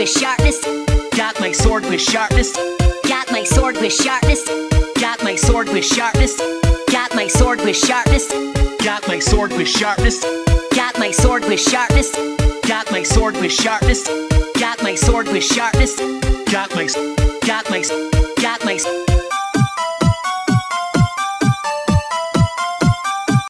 with sharpness. Got my sword with sharpness. Got my sword with sharpness. Got my sword with sharpness. Got my sword with sharpness. Got my sword with sharpness. Got my sword with sharpness. Got my sword with sharpness. Got my sword with sharpness. Got my Got my